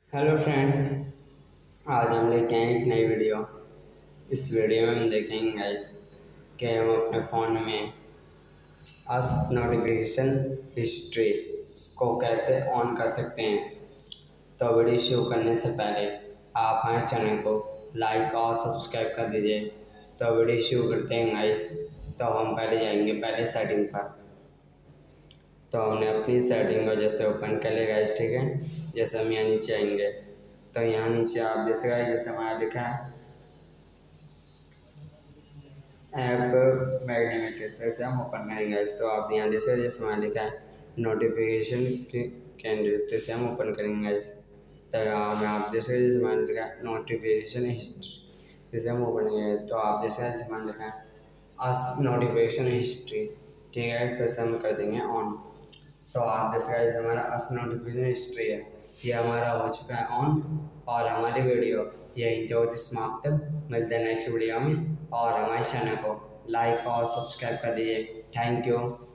Hello friends, आज हम लेके आए एक नई वीडियो। इस वीडियो में हम देखेंगे गाइस कि हम अपने फ़ोन में अस नोटिफिकेशन हिस्ट्री को कैसे ऑन कर सकते हैं। तो वीडियो शुरू करने से पहले आप हमारे चैनल को लाइक और सब्सक्राइब कर दीजिए। तो वीडियो शुरू करते हैं गाइस। तो हम पहले जाएंगे पहले सेटिंग पर। तो हमने अपनी सेटिंग को जैसे ओपन कर लिया गाइस, ठीक है। जैसे हम यहाँ नीचे आएंगे तो यहाँ नीचे आप जैसे गाइस जैसे हमारा लिखा है ऐप मैग्नेटिक, जैसे हम ओपन करेंगे गाइस तो आप यहाँ जैसे हमारा लिखा है नोटिफिकेशन कैंडिडेट, जैसे हम ओपन करेंगे गाइस तो यहाँ में आप जैसे हमारा लिखा है नोटिफिकेशन हिस्ट्री, जैसे हम ओपन करेंगे तो आप जैसे हमारा लिखा है अस नोटिफिकेशन हिस्ट्री, ठीक है। तो इसे हम कर देंगे ऑन। तो आप जैसे गाइस हमारा अस नोटिफिकेशन हिस्ट्री है, ये हमारा हो चुका है ऑन। और हमारी वीडियो यहीं जो समाप्त। मिलते हैं नेक्स्ट वीडियो में। और हमारे चैनल को लाइक और सब्सक्राइब कर दीजिए। Thank you.